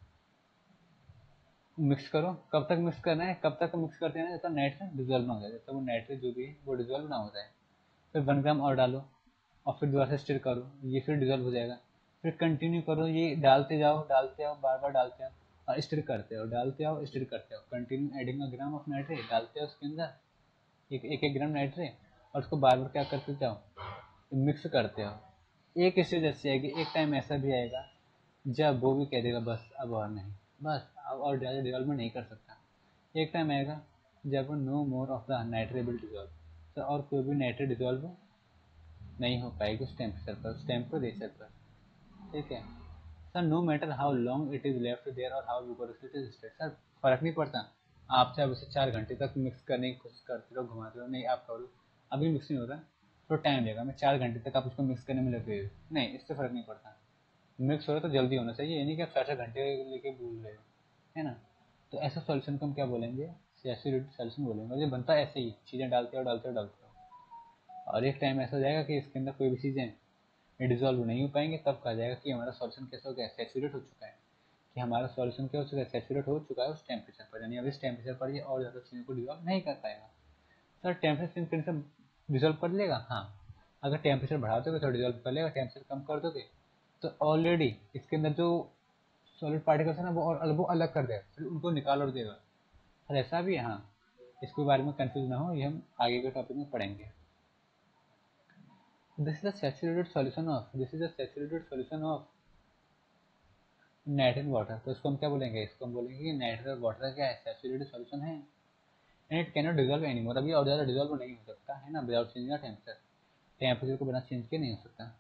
A: मिक्स करो। कब तक मिक्स करना है? कब तक मिक्स करते हैं? जब तक नाइट्रेट डिजोल्व ना हो जाए, जब तक वो नाइट्रेट जो भी है वो डिजोल्व ना हो जाए। फिर 1 ग्राम और डालो और फिर दोबारा से स्टिर करो, ये फिर डिजोल्व हो जाएगा। फिर कंटिन्यू करो, ये डालते जाओ, बार बार डालते आओ और स्टिर करते हो, डालते आओ स्टिर करते हो, continue adding a gram of nitrate, डालते हो उसके अंदर एक ग्राम नाइट्रेट और उसको बार बार क्या करते जाओ? मिक्स करते हो। एक स्टेज ऐसी आएगी, एक टाइम ऐसा भी आएगा जब वो भी कह देगा बस अब और नहीं, बस अब और ज़्यादा डिजोल्व नहीं कर सकता। एक टाइम आएगा जब no more of the nitrate will dissolve, तो और कोई भी नाइट्रेट डिजोल्व नहीं हो पाएगी उस टेम्परेचर पर, उस टेम्परेचर पर। ठीक है sir, no matter how long it is left there or how vigorously it is stirred, sir फर्क नहीं पड़ता, आप चाहे उसे 4 घंटे तक मिक्स करने की कोशिश करते रहो, घुमाते रहो, नहीं आप करो अभी मिक्स नहीं हो रहा, तो टाइम लगेगा, मैं 4 घंटे तक आप उसको मिक्स करने में लगे हो, नहीं इससे फर्क नहीं पड़ता। मिक्स हो रहा तो जल्दी होना चाहिए, ये नहीं कि आप 4 4 घंटे लेके भूल रहे हो, है ना? तो ऐसा सॉल्यूशन को हम क्या बोलेंगे? सैचुरेटेड सॉल्यूशन बोलेंगे। और ये बनता है ऐसे ही, चीज़ें डालते हो डालते हो डालते हो, और एक टाइम ऐसा हो जाएगा कि इसके अंदर कोई भी चीज़ें डिजोल्व नहीं हो पाएंगे, तब कहा जाएगा कि हमारा सॉल्यूशन कैसा हो गया? सैचुरेट हो चुका है, कि हमारा सॉल्यूशन क्या हो चुका है? सैचुरेट हो चुका है उस टेम्परेचर पर, यानी अब इस टेम्परेचर पर ये और ज़्यादा चीज़ों को डिजोल्व नहीं कर पाएगा। सर टेम्परेचर चेंज करने से डिजोल्व कर लेगा? हाँ, अगर टेम्परेचर बढ़ा दोगे तो डिजोल्व कर लेगा, टेम्परेचर कम कर दोगे तो ऑलरेडी इसके अंदर जो सॉलिड पार्टिकल्स है ना वो अलग कर देगा, फिर उनको निकाल और देगा। सर ऐसा भी है? हाँ, इसके बारे में कंफ्यूज ना हो, ये हम आगे के टॉपिक में पढ़ेंगे। This is the saturated solution of nitrate water. तो इसको हम क्या बोलेंगे? इसको हम बोलेंगे कि नाइट्रेट वाटर का क्या है? सैचुरेटेड सॉल्यूशन है, and it cannot dissolve any more, अभी और ज़्यादा डिजोल्व नहीं हो सकता, है ना, without changing the temperature, temperature को बिना चेंज किए नहीं हो सकता।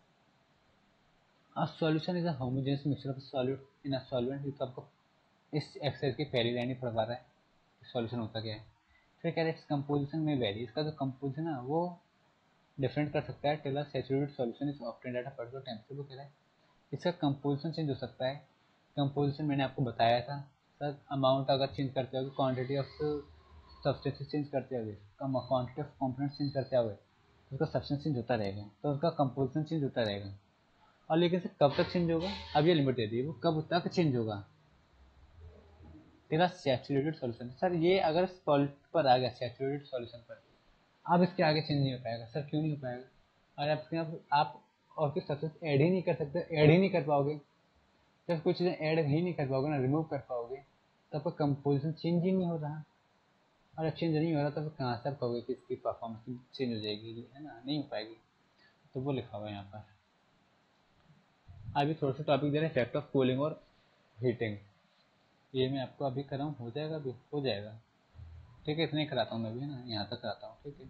A: A solution is a homogeneous mixture of solute in a solvent। तो आपको इस एक्सरसाइज की पहली लाइन ही पढ़वा रहा है सॉल्यूशन होता क्या है। फिर कह रहे हैं कंपोजिशन में वेरी, इसका जो कंपोजिशन है वो डिफरेंट कर सकता है, tell a saturated solution is obtained at a particular temperature. वो कह रहा है इसका कंपोजिशन चेंज हो सकता है। कंपोजिशन मैंने आपको बताया था सर अमाउंट अगर चेंज करते हो, क्वांटिटी ऑफ सब्सटेंसेस चेंज करते हुए, क्वांटिटी ऑफ कंपोनेंट्स चेंज करते हुए, तो उसका सब्सटेंस चेंज होता रहेगा, तो उसका कंपोजिशन चेंज होता रहेगा। और लेकिन सर कब तक चेंज होगा, अब ये लिमिट दे दी, वो कब तक चेंज होगा, तेरा सैचुरेटेड सॉल्यूशन। सर ये अगर सॉल्ट पर आ गया सैचुरेटेड सॉल्यूशन पर, अब इसके आगे चेंज नहीं हो पाएगा। सर क्यों नहीं हो पाएगा? और आप और कुछ सब्सटेंस ऐड ही नहीं कर सकते, ऐड ही नहीं कर पाओगे। जब कुछ चीज़ें ऐड ही नहीं कर पाओगे ना, रिमूव कर पाओगे, तो आपका कंपोजिशन चेंज ही नहीं हो रहा। और अब चेंज नहीं हो रहा तो फिर कहाँ से आप कहोगे कि इसकी परफॉर्मेंस चेंज हो जाएगी, है ना, नहीं हो पाएगी। तो वो लिखा हुआ है यहाँ पर। अभी थोड़ा सा टॉपिक दे रहे हैं इफेक्ट ऑफ कूलिंग और हीटिंग। ये मैं आपको अभी कर रहा हूँ, हो जाएगा, अभी हो जाएगा, ठीक है। इतने कराता हूँ मैं भी, है ना, यहाँ तक कराता हूँ, ठीक है।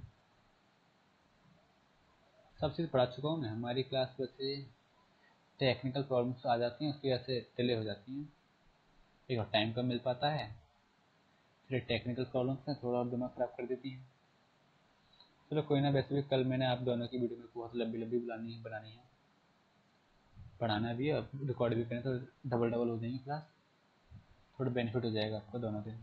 A: सब चीज़ पढ़ा चुका हूँ मैं। हमारी क्लास वैसे टेक्निकल प्रॉब्लम्स आ जाती हैं, उसकी वजह से डिले हो जाती हैं, एक और टाइम कम मिल पाता है, फिर टेक्निकल प्रॉब्लम्स हैं थोड़ा और दिमाग ख़राब कर देती हैं। चलो कोई ना, वैसे भी कल मैंने आप दोनों की वीडियो में बहुत लंबी लंबी बनानी है, पढ़ाना भी है, रिकॉर्ड भी करें तो डबल डबल हो जाएंगी क्लास, थोड़ा बेनिफिट हो जाएगा आपको दोनों दिन।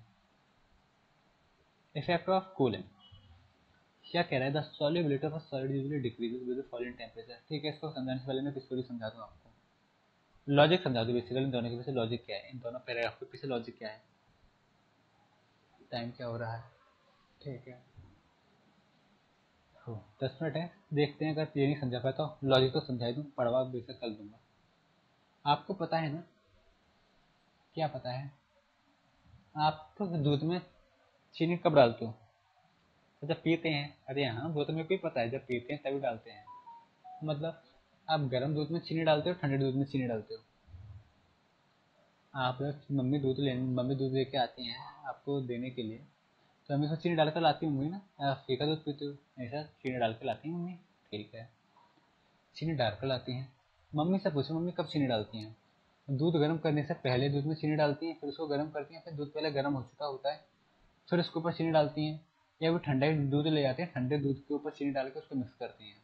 A: इफेक्ट ऑफ कूलिंग क्या कह रहा है, the solubility of a solid usually decreases with the fall in temperature. ठीक है, इसको समझाने से पहले मैं स्टोरी समझा दूँ आपको, लॉजिक समझा दूँ बेसिकली इन दोनों के पीछे लॉजिक क्या है, इन दोनों पैराग्राफ के पीछे लॉजिक क्या है। टाइम क्या हो रहा है, ठीक है, हो 10 मिनट है, देखते हैं। अगर ये नहीं समझा पाया तो लॉजिक तो समझा दूँ, पढ़वा बेशक कर दूंगा। आपको पता है ना, क्या पता है, आप तो दूध में चीनी कब डालते हो? तो जब पीते हैं। अरे हाँ, वो तो मेरे को ही पता है, जब पीते हैं तभी डालते हैं। मतलब आप गर्म दूध में चीनी डालते हो, ठंडे दूध में चीनी डालते हो? आप मम्मी दूध लेके आती हैं आपको देने के लिए, तो मम्मी उसमें चीनी डालकर लाती होंगी ना, आप फीका दूध पीते हो, ऐसा चीनी डाल के लाती हैं मम्मी, ठीक है, चीनी डालकर लाती हैं। मम्मी से पूछो मम्मी कब चीनी डालती हैं? दूध गर्म करने से पहले दूध में चीनी डालती हैं, फिर उसको गर्म करती हैं, फिर दूध पहले गर्म हो चुका होता है, फिर उसके ऊपर चीनी डालती हैं, या वो ठंडा ही दूध ले जाते हैं, ठंडे दूध के ऊपर चीनी डाल के उसको मिक्स करती हैं।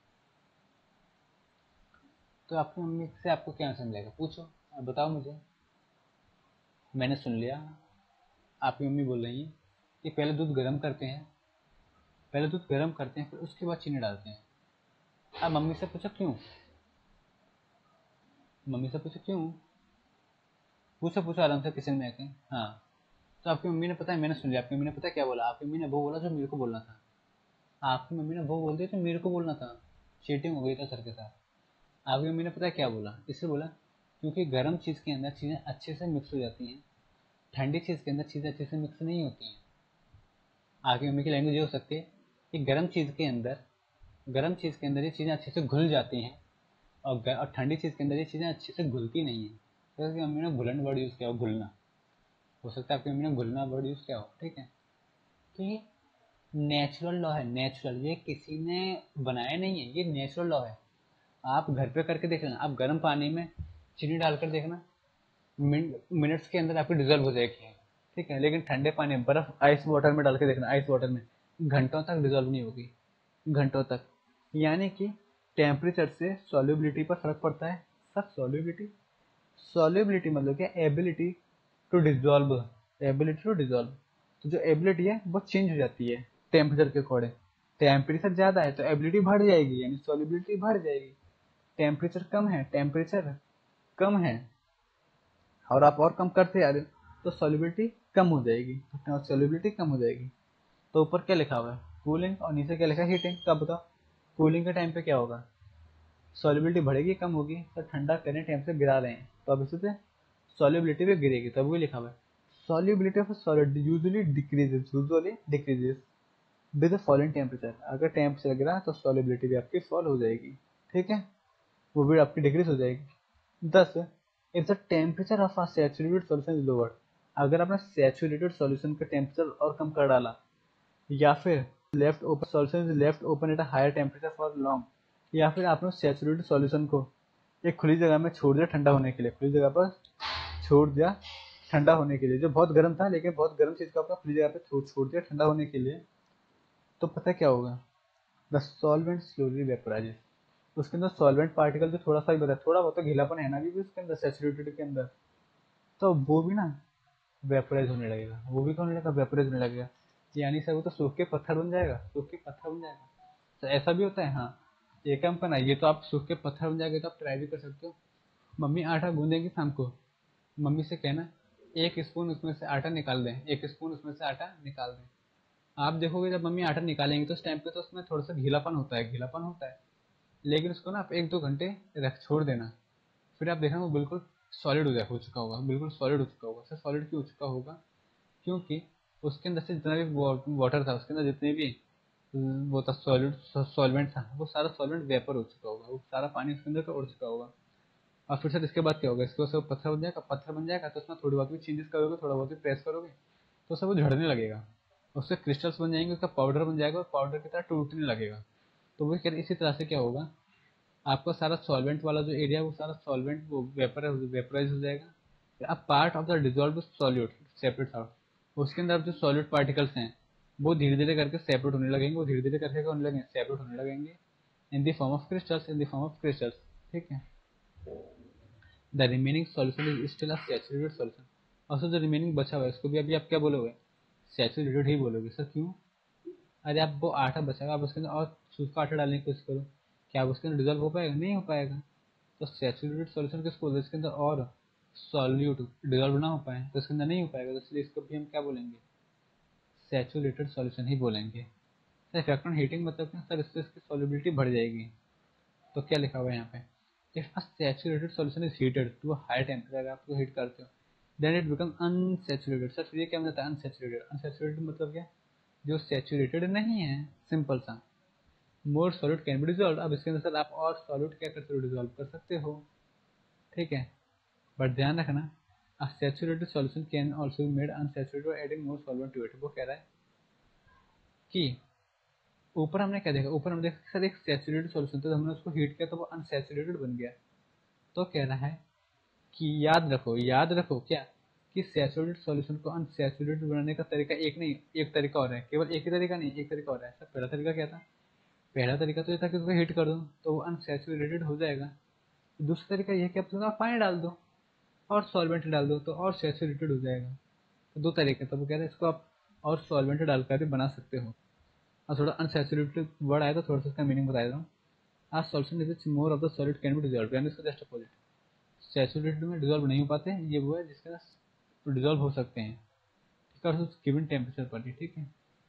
A: तो आपकी मम्मी से आपको क्या समझाएगा, पूछो, अब बताओ मुझे। मैंने सुन लिया, आपकी मम्मी बोल रही है कि पहले दूध गर्म करते हैं, पहले दूध गर्म करते हैं, फिर उसके बाद चीनी डालते हैं। अब मम्मी से पूछो क्यों, मम्मी से पूछो क्यों, पूछो पूछो आराम से किचन में आके। हाँ, तो आपकी मम्मी ने, पता है मैंने सुन लिया, आपकी मम्मी ने पता है क्या बोला, आपकी मम्मी ने वो बोला जो मेरे को बोलना था। आपकी मम्मी ने वो बोल दिया जो मेरे को बोलना था, चीटिंग हो गई था सर के साथ। आपकी मम्मी ने पता है क्या बोला, इससे बोला क्योंकि गर्म चीज़ के अंदर चीज़ें अच्छे से मिक्स हो जाती हैं, ठंडी चीज़ के अंदर चीज़ें अच्छे से मिक्स नहीं होती हैं। आपकी मम्मी की लैंग्वेज ये हो सकती है कि गर्म चीज़ के अंदर ये चीज़ें अच्छे से घुल जाती हैं, और ठंडी चीज़ के अंदर ये चीज़ें अच्छे से घुलती नहीं है। तो आपकी मम्मी ने घुलन वर्ड यूज़ किया हो, घुलना, हो सकता है आपकी मम्मी ने घुलना वर्ड यूज़ किया हो, ठीक है। तो ये नेचुरल लॉ है, नेचुरल, ये किसी ने बनाया नहीं है, ये नेचुरल लॉ है। आप घर पे करके देख लेना, आप गर्म पानी में चीनी डालकर देखना, मिनट्स के अंदर आपकी डिजोल्व हो जाएगी, ठीक है। लेकिन ठंडे पानी में, बर्फ आइस वाटर में डाल के देखना, आइस वाटर में घंटों तक डिजोल्व नहीं होगी, घंटों तक। यानी कि टेम्परेचर से सॉल्युबिलिटी पर फर्क पड़ता है। सर सॉल्युबिलिटी, सॉल्युबिलिटी मतलब क्या, ability to dissolve, ability to dissolve. तो जो एबिलिटी है वो चेंज हो जाती है टेम्परेचर के अकॉर्डिंग। टेम्परेचर ज़्यादा है तो एबिलिटी बढ़ जाएगी, यानी सॉल्युबिलिटी बढ़ जाएगी। टेम्परेचर कम है, टेम्परेचर कम है, और आप और कम करते जा रहे हो तो सॉल्युबिलिटी कम हो जाएगी, तो सॉल्युबिलिटी कम हो जाएगी। तो ऊपर क्या लिखा हुआ है, कूलिंग, और नीचे क्या लिखा है, हीटिंग। तो आप बताओ कूलिंग के टाइम पे क्या होगा, सॉल्युबिलिटी बढ़ेगी कम होगी? सर ठंडा करने टाइम से गिरा रहे हैं, तो अब इससे सॉल्युबिलिटी भी गिरेगी, तब वही लिखा हुआ है solubility of solid usually decreases with the fall in temperature. अगर टेम्परेचर गिरा तो सॉल्युबिलिटी भी आपकी फॉल हो जाएगी, ठीक है, वो भी आपकी डिक्रीज हो जाएगी। 10, if the temperature of a saturated solution is lower, अगर आपने सैचुरेटेड सॉल्यूशन का टेम्परेचर और कम कर डाला, या फिर left open solution is left open at a higher temperature for long, या फिर आपने सैचुरेटेड सॉल्यूशन को एक खुली जगह में छोड़ दिया ठंडा होने के लिए, खुली जगह पर छोड़ दिया ठंडा होने के लिए, जो बहुत गर्म था, लेकिन बहुत गर्म चीज़ को आपने खुली जगह पे छोड़ दिया ठंडा होने के लिए, तो पता क्या होगा, द सॉल्वेंट स्लोली वेपोराइजेस। उसके अंदर सॉल्वेंट पार्टिकल जो थोड़ा सा ही बता, थोड़ा बहुत तो गीलापन है ना भी उसके अंदर, सैचुरेटेड के अंदर, तो वो भी ना वेपराइज होने लगेगा। वो भी क्या होने लगेगा? वेपराइज होने लगेगा। यानी सर वो तो सूख के पत्थर बन जाएगा, सूख के पत्थर बन जाएगा। तो ऐसा भी होता है। हाँ, ये काम करना, ये तो आप सूख के पत्थर बन जाएगा, तो आप ट्राई भी कर सकते हो। मम्मी आटा गूंदेगी शाम को, मम्मी से कहना 1 स्पून उसमें से आटा निकाल दें, 1 स्पून उसमें से आटा निकाल दें। आप देखोगे जब मम्मी आटा निकालेंगे तो उस टाइम पे तो उसमें थोड़ा सा गीलापन होता है, गीलापन होता है। लेकिन उसको ना आप 1-2 घंटे रख छोड़ देना, फिर आप देखना वो बिल्कुल सॉलिड हो चुका होगा, बिल्कुल सॉलिड हो चुका होगा। सर सॉलिड क्यों हो चुका होगा? क्योंकि उसके अंदर से जितना भी वाटर था, उसके अंदर जितने भी वो था सॉलिड, सॉल्वेंट था, वो सारा सॉल्वेंट वेपर हो चुका होगा, वो सारा पानी उसके अंदर का उड़ चुका होगा। और फिर सर इसके बाद क्या होगा? इसके बाद सब पत्थर बन जाएगा, पत्थर बन जाएगा तो उसमें थोड़ी बहुत भी चेंजेस करोगे, थोड़ा बहुत भी प्रेस करोगे तो सब वो झड़ने लगेगा, उससे क्रिस्टल्स बन जाएंगे, उसका पाउडर बन जाएगा और पाउडर की तरह टूटने लगेगा। तो वो कह रहे इसी तरह से क्या होगा, आपका सारा सॉल्वेंट वाला जो एरिया है वो सारा सॉल्वेंट वो वेपराइज हो जाएगा। अब part of the dissolve solute separate out, उसके अंदर जो सॉल्यूट पार्टिकल्स हैं वो धीरे धीरे करके सेपरेट होने लगेंगे, वो धीरे धीरे करके होने लगेंगे, सेपरेट होने लगेंगे in the form of crystals, in the form of crystals. ठीक है। The remaining solution is still a saturated solution. और सर जो रिमेनिंग बचा हुआ है उसको भी अभी आप क्या बोलोगे? सैचुरेटेड ही बोलोगे। सर क्यों? अरे आप वो आटा बचा आप उसके अंदर और सूखा आटा डालने की कोशिश करो, क्या आप उसके अंदर डिजॉल्व हो पाएगा? नहीं हो पाएगा। तो सैचुरेटेड सॉल्यूशन किसको बोलते हैं? इसके अंदर और सॉल्यूट डिजॉल्व ना हो पाए तो इसके अंदर नहीं हो पाएगा, तो इसलिए इसको भी हम क्या बोलेंगे? सैचुरेटेड सॉल्यूशन ही बोलेंगे। सर इफेक्ट ऑन हीटिंग मतलब क्या? सर इससे इसकी सॉल्युबिलिटी बढ़ जाएगी। तो क्या लिखा हुआ है यहाँ पे? If a saturated solution is heated to a high temperature, अगर आप उसको हीट करते हो then it become unsaturated. Sir फिर ये क्या मतलब अनसैचुरेटेड? अनसैचुरेटेड मतलब क्या? जो सैचुरेटेड नहीं है, सिंपल सा। More solid can be dissolve, अब इसके अंदर सर आप और सॉलिड क्या कर सकते हो? डिजॉल्व कर सकते हो। ठीक है। बट ध्यान रखना, a saturated solution can also be made unsaturated by adding more solvent to it. वो कह रहा है कि ऊपर हमने क्या देखा? ऊपर हमने देखा सर एक सैचुरेटेड सॉल्यूशन था, हमने उसको हीट किया तो वो अनसैचुरेटेड बन गया। तो कह रहा है कि याद रखो क्या, कि सैचुरेटेड सॉल्यूशन को अनसैचुरेटेड बनाने का तरीका एक नहीं, एक तरीका और है, केवल एक ही तरीका नहीं, एक तरीका और है। सर पहला तरीका क्या था? पहला तरीका तो ये था कि उसको हीट कर दो तो वो अनसैचुरेटेड हो जाएगा। दूसरा तरीका ये है कि आप उसमें पानी डाल दो और सॉल्वेंट डाल दो तो और सैचुरेटेड हो जाएगा। तो दो तरीके, तो वो कह रहे हैं इसको आप और सॉल्वेंट डालकर भी बना सकते हो। और थोड़ा अनसैचुरेटेड वर्ड आया तो थोड़ा सा इसका मीनिंग बता देता हूँ। आज solution is more of the solid can be dissolve, यानी इसका जस्ट अपोजिट। सैचुरेटेड में डिजॉल्व नहीं हो पाते, ये वो है जिसके अंदर डिजॉल्व हो सकते हैं, ठीक है, और गिवन टेम्परेचर पर ही। ठीक है।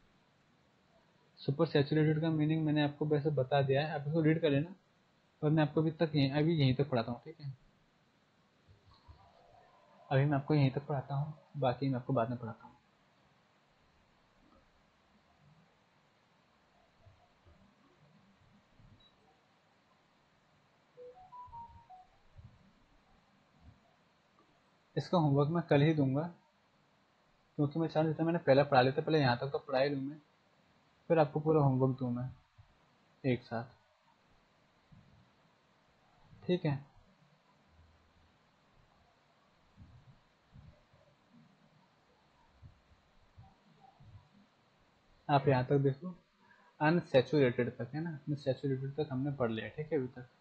A: सुपर सैचुरेटेड का मीनिंग मैंने आपको वैसे बता दिया है, आप इसको रीड कर लेना। पर मैं आपको अभी यहीं तक पढ़ाता हूँ। ठीक है। अभी मैं आपको यहीं तक पढ़ाता हूँ, बाकी मैं आपको बाद में पढ़ाता हूँ। इसका होमवर्क मैं कल ही दूंगा, क्योंकि मैं चाह रहा था मैंने पहले पढ़ा लेता, पहले यहाँ तक तो पढ़ा ही लूँ मैं, फिर आपको पूरा होमवर्क दूँ मैं एक साथ। ठीक है। आप यहाँ तक देखो, अनसैचुरेटेड तक है ना, अनसैचुरेटेड तक हमने पढ़ लिया। ठीक है अभी तक।